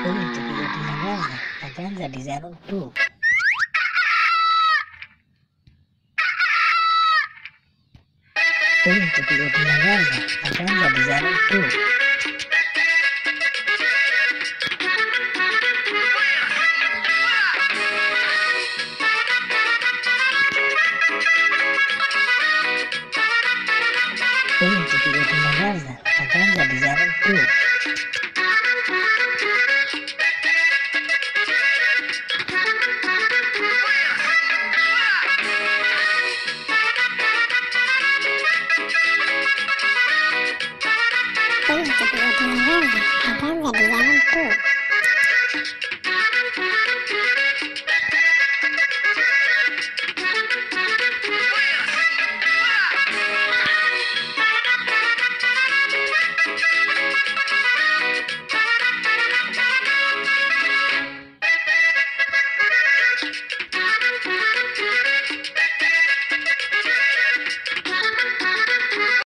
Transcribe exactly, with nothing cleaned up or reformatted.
Huyu tupiga tunagaza akaanza design tu. Huyu tupiga tunagaza akaanza design tu. Huyu tupiga tunagaza akaanza design tu. Huyu tupiga tunagaza akaanza design tu.